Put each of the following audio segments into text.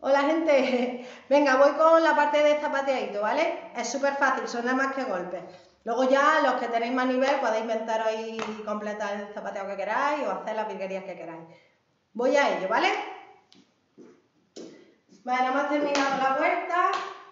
Hola gente, venga, voy con la parte de zapateadito, ¿vale? Es súper fácil, son nada más que golpes. Luego ya los que tenéis más nivel podéis inventaros y completar el zapateado que queráis o hacer las virguerías que queráis. Voy a ello, ¿vale? Bueno, hemos terminado la vuelta,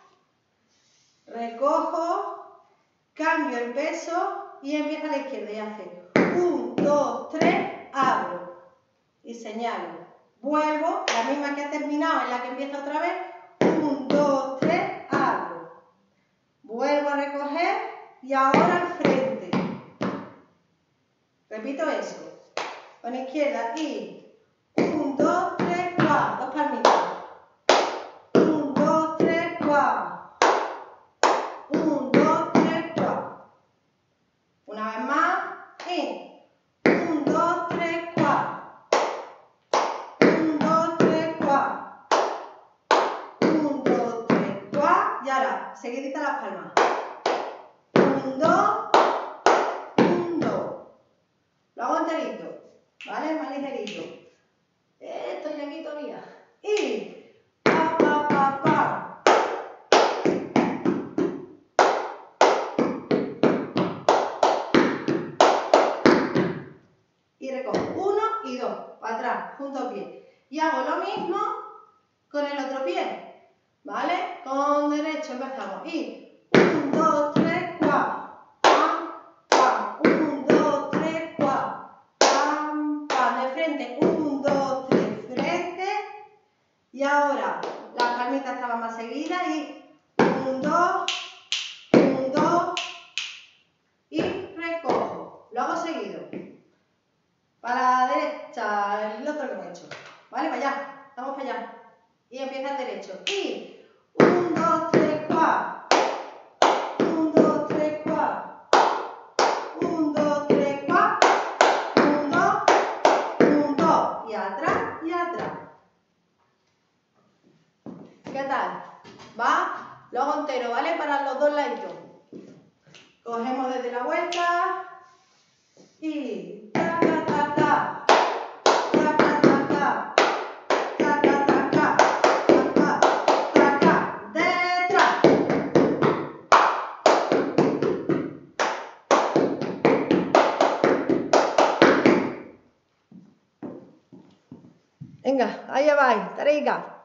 recojo, cambio el peso y empiezo a la izquierda y hace 1, 2, 3, abro y señalo. Vuelvo, la misma que he terminado es la que empiezo otra vez. 1, 2, 3, abro. Vuelvo a recoger y ahora al frente. Repito eso. Con izquierda y 1, 2, 3, 4. Dos palmitas. 1, 2, 3, 4. 1, 2, 3, 4. Una vez más. Y 1, 2, 3, 4. 1, 2, 3, 4. 1, 2, 3, 4. Y ahora, seguidita las palmas. 1, 2, 1, 2. Lo hago enterito, ¿vale? Más ligerito. Estoy aquí todavía. Y pa, pa, pa, pa. Y recojo 1 y 2, para atrás, junto al pie. Y hago lo mismo con el otro pie, ¿vale? Con derecho empezamos. Y 1, 2, 3, 4. Pam, pam. 1, 2, 3, 4. Pam, pam. De frente. 1, 2, 3, frente. Y ahora las palmitas estaban más seguidas. Y 1, 2, 1, 2. Y recojo. Lo hago seguido. Para la derecha, el otro que hemos hecho. ¿Vale? Para allá. Vamos para allá. Y empieza el derecho. Y 1, 2, 3, 4. 1, 2, 3, 4. 1, 2, 3, 4. 1, 2, 1, 2. Y atrás y atrás. ¿Qué tal? ¿Va? Lo hago entero, ¿vale? Para los dos laditos. Cogemos desde la vuelta. Y ta, ta, ta, ta. Venga, ahí vais, tareica.